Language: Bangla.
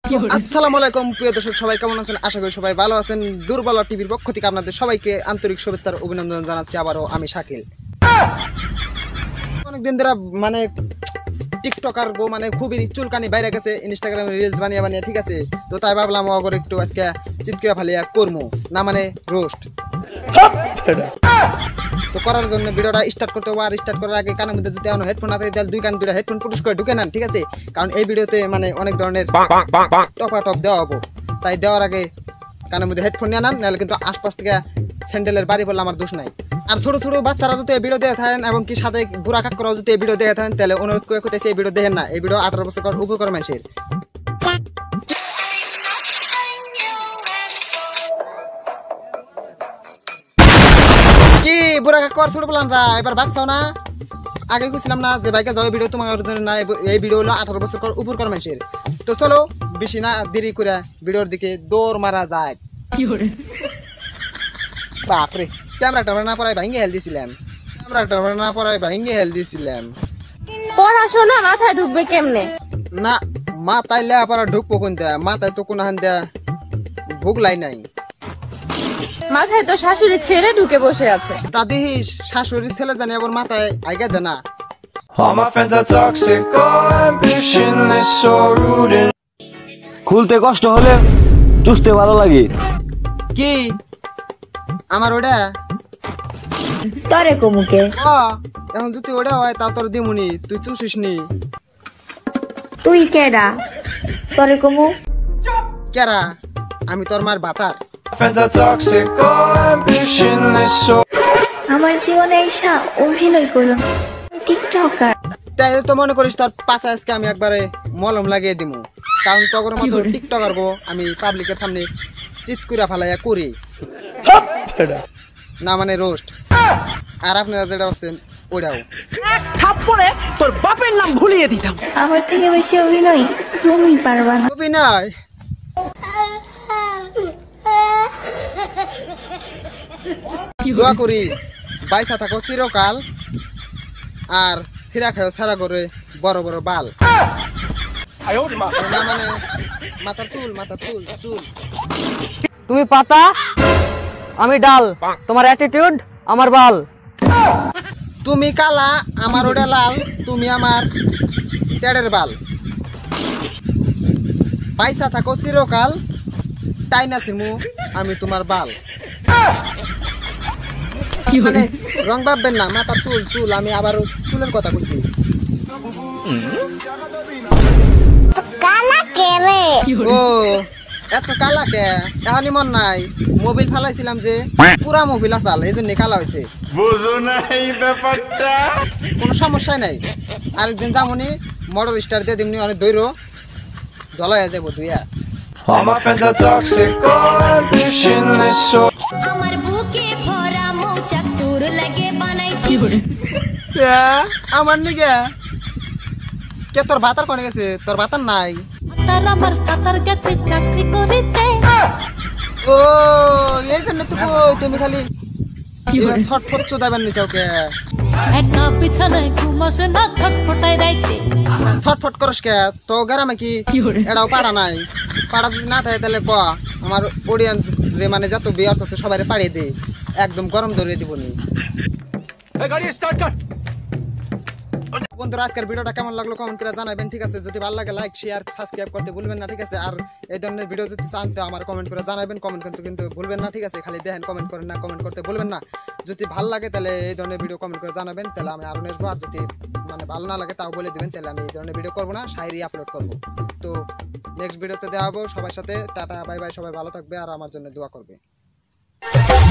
আসসালামু আলাইকুম প্রিয় দর্শক, সবাই কেমন আছেন? আশা করি সবাই ভালো আছেন। দুর্বল টিভির পক্ষ থেকে আপনাদের সবাইকে আন্তরিক শুভেচ্ছা ও অভিনন্দন জানাচ্ছি। আবারও আমি শাকিল। অনেকদিন ধরে মানে টিকটকার গো মানে খুবই চুলকানি বাইরে গেছে ইনস্টাগ্রামে রিলস বানিয়ে বানিয়ে, ঠিক আছে? তো তাই ভাবলাম অগর একটু আজকে চিৎকিরা ফালিয়া করবো না, মানে রোস্ট। তো করার জন্য ভিডিওটা স্টার্ট করতে হবে। আর স্টার্ট করার আগে কানের মধ্যে যদি হেডফোন না থাকে তাহলে দুই কান দুইটা হেডফোন পুরুষ করে ঢুকে নেন, ঠিক আছে? কারণ এই ভিডিওতে মানে অনেক ধরনের টপ দেওয়া হবো, তাই দেওয়ার আগে কানের মধ্যে হেডফোন নিয়ে নেন, নাহলে কিন্তু আশপাশ থেকে স্যান্ডেলের বাড়ি বললে আমার দোষ নাই। আর ছোট ছোট বাচ্চারা যদি এই ভিডিও দেখে থাকেন এবং কি সাথে বুড়া কাকরাও যদি এই ভিডিও দেখে থাকেন, তাহলে অনুরোধ করে করতেছি এই ভিডিও দেখেন না। এই ভিডিও 18 বছর উপর মানুষের। কি বুড়া কাকর ছোট বলানরা এবার ভাগছাও না? আগে কইছিলাম না যে বাইকে যাও ভিডিও তোমার জন্য না, এই ভিডিও হলো 18 বছর উপর মানুষের। তো চলো বেশি না দেরি করে ভিডিওর দিকে দৌড় মারা যায়। বাপরে, ক্যামেরাটা না পড়ায় ভাঙ্গে হেল দিছিলাম। পড়াশোনা মাথায় ঢুকবে কেমনে? না মাথায় লেখাপড়া ঢুকবো কোন দেয়া? মাথায় তো কোন হান দেয়া ভুগলাই নাই। মাথায় তো শাশুড়ি ছেলে ঢুকে বসে আছে। তা দেখিস শাশুড়ির ছেলে জানি আবার মাথায় আইগা দে না। All my friends are toxic, all ambitionless, so rude. খুলতে কষ্ট হলে চুষতে ভালো লাগে। কি আমার ওটা তরে কমুকে এখন যদি ওটা হয় তা তোর দিমুনি, তুই চুষিস নি। তুই কেডা তরে কমু? কেরা? আমি তোর মার বাতার। Friends are toxic, all ambitionless, so. আমার জীবনে এসা অভিনয় করলাম টিকটকার। তাই তো মনে করিস তোর পাশে আজকে আমি একবারে মলম লাগিয়ে দিমু, কারণ তোর মতো টিকটকার গো আমি পাবলিকের সামনে চিৎকুরা ফালাইয়া করি না, মানে রোস্ট। আর আপনারা যেটা ভাবছেন ওটাও থাপ্পড়ে তোর বাপের নাম ভুলিয়ে দিতাম। আমার থেকে বেশি অভিনয় তুমি পারবা না। অভিনয় দোয়া করি বাইসা থাকো চিরকাল, আর সিরা খাও সারা করে বড় বড় বাল। না মানে মাথার চুল চুল। তুমি পাতা, আমি ডাল, তোমার অ্যাটিটিউড আমার বাল। তুমি কালা, আমার ওটা লাল, তুমি আমার চেড়ের বাল। পয়সা থাকো চিরকাল, তাই না সিমু আমি তোমার বাল। মানে রং ভাববেন না, মাথার চুল আমি আবার চুলের কথা বলছি। ও এত কালা কে? এখনই মন নাই, মোবিল ফালাইছিলাম যে পুরা মোবিল আসাল, এই জন্য কালা হয়েছে। বুঝো না এই ব্যাপারটা? কোনো সমস্যাই নাই, আরেকদিন যামনি মোটর স্টার দিয়ে দিমনি, অনেক দৈর ধলা হয়ে যাবো দুইয়া। All my friends are toxic, all ambitionless, so. আমার বুকে ভরা মৌচাক তোর লাগে বানাইছি। আমার নিগে কে তোর ভাতার কোনে গেছে? তোর ভাতার নাই। তার আমার কাতার কাছে চাকরি করিতে। ও এই জন্য তো তুমি খালি ছটফট চোদাবেন নি চৌকে, একা বিছানায় ঘুম আসে না, ছটফটাই রাইতে। ছটফট করস কে? তো গ্রামে কি এটাও পাড়া নাই? পাড়া যদি না থাকে তাহলে ক আমার অডিয়েন্স রে মানে যত বিয়ার্স আছে সবাই পাড়িয়ে দে, একদম গরম ধরিয়ে দিবনি। বন্ধুরা আজকের ভিডিওটা কেমন লাগলো কমেন্ট করে জানাবেন, ঠিক আছে? যদি ভালো লাগে লাইক শেয়ার সাবস্ক্রাইব করতে ভুলবেন না, ঠিক আছে? আর এই ধরনের ভিডিও যদি চান তো আমার কমেন্ট করে জানাবেন, কমেন্ট করতে কিন্তু ভুলবেন না, ঠিক আছে? খালি দেখেন কমেন্ট করেন না, কমেন্ট করতে ভুলবেন না। যদি ভালো লাগে তাহলে এই ধরনের ভিডিও কমেন্ট করে জানাবেন, তাহলে আমি আরো নেসবো। আর যদি মানে ভালো না লাগে তাও বলে দিবেন, তাহলে আমি এই ধরনের ভিডিও করবো না, শায়রি আপলোড করবো। তো নেক্সট ভিডিওতে দেওয়া হবো সবার সাথে। টাটা বাই বাই, সবাই ভালো থাকবে আর আমার জন্য দোয়া করবে।